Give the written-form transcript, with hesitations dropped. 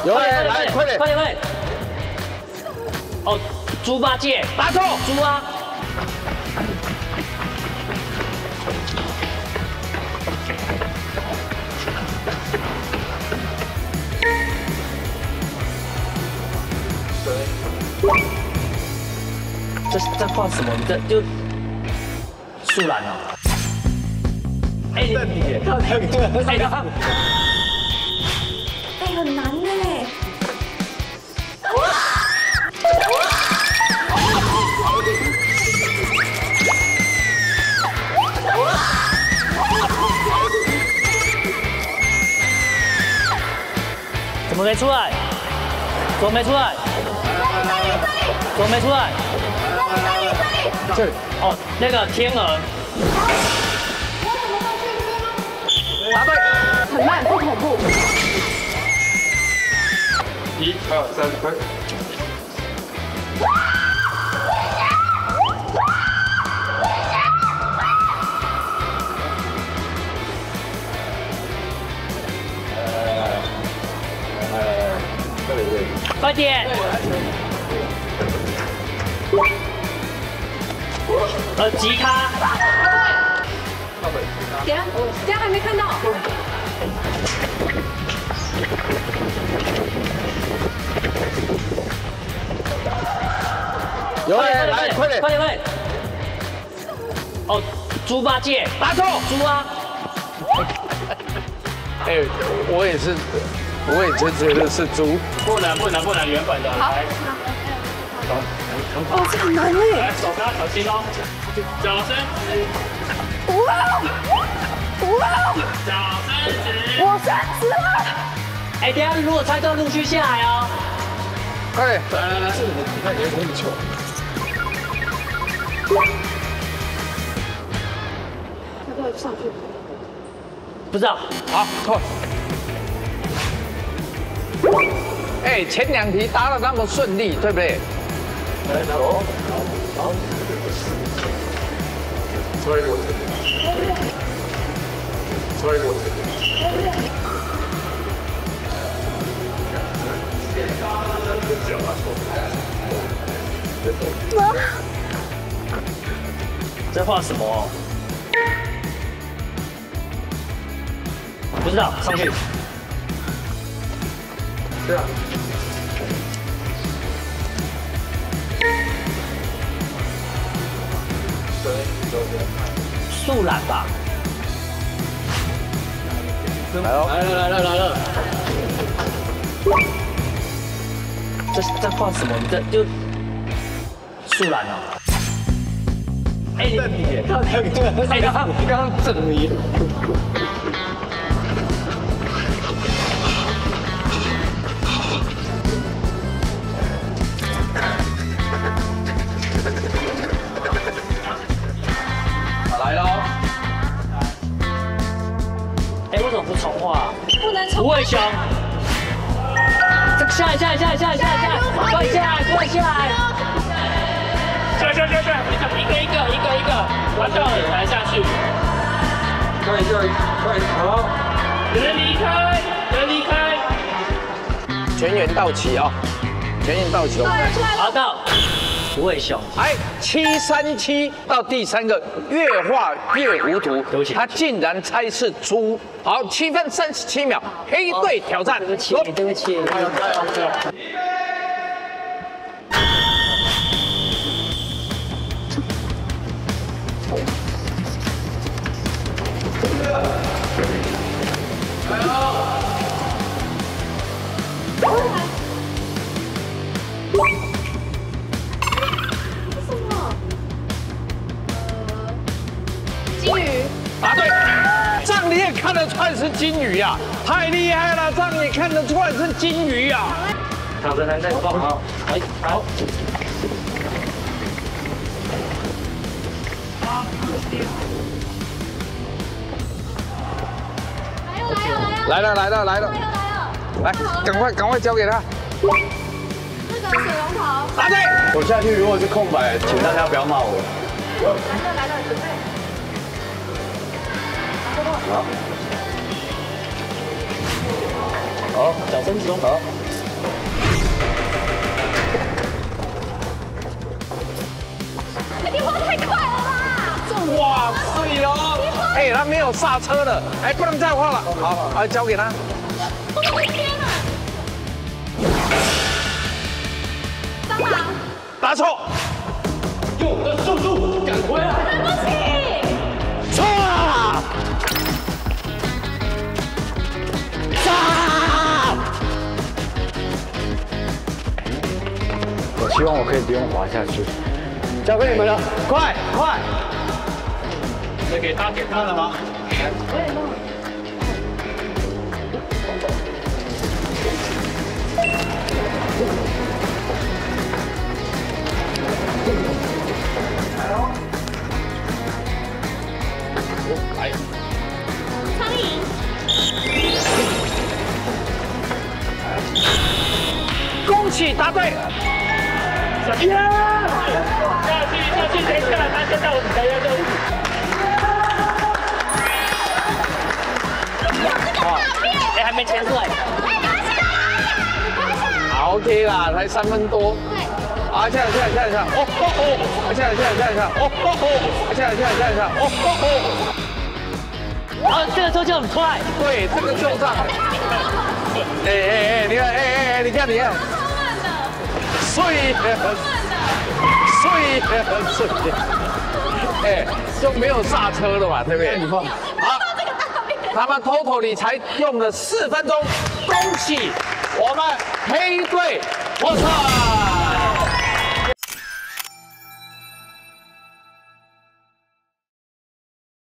有来来，快点， 快点，快点！哦，猪八戒， 答错， 猪啊！这画什么？你这就树懒哦。哎，你哎，很难呢。 怎么没出来？怎么没出来？怎么没出来？ 这里哦，那个天鹅。 答对， 很慢，不恐怖。 1、2、3，快！ 快点！吉他。 等下还没看到。 有来来，快点， 快点，快点！哦，猪八戒， 答错， 猪啊！ 哎，我也觉得是猪。 不能，原本的。 好。 来， 哦，这很难哎。 来，手不要小心哦，脚伸直。 哇！ 脚伸直。 我伸直了。 哎，等下如果猜到陆续下来哦。 快点，来，是你看你很球。 要不要上去？ 不知道。 好，错。哎，前2题答得那么顺利，对不对？来，走。好。Sorry， 这画什么？不知道，上去。 对啊。 树懒吧。 来了。 这画什么？你这就树懒哦。哎， 你刚刚整迷。来了。 哎，为什么不重画？ 不能重。 无尾熊。这个下来，快下来！下来！一个，玩到了才下去。 快，好。 人离开。 全员到齐啊！全员到齐。 好到。无尾熊。 哎，737到第3个，越画越糊涂。 对不起， 他竟然猜是猪。好，7分37秒，黑队挑战。 对不起。 加油！ 金鱼。 答对，这样你也看得出来是金鱼呀，太厉害了！这样你看得出来是金鱼呀。 躺着再放好。哎，好。 来了，来，赶快交给他。 那个水龙头。 答对。 我下去如果是空白，请大家不要骂我。 来了，准备。 好， 小声说。 好。 你跑太快了吧！ 哇，碎哦！哎，他没有刹车了，哎，不能再晃了。好，交给他。 我的天哪！蟑螂。 答错。用的速度赶回来。 对不起。 错。 我希望我可以不用滑下去。交给你们了，快快！ 这给他点看了吗？来， 苍蝇。 恭喜答对！下去，等一下，他先到我们台下任务。 哎，还没签出来。 好 OK 啦，才3分多。啊，下来，哦吼吼，下来，哦吼吼，下来，哦吼吼。 啊，这个时候就很快。 对，这个就上。哎，你看，碎，哎，就没有刹车了嘛，对不对？好，他们 totally 才用了4分钟，恭喜我们黑队获胜。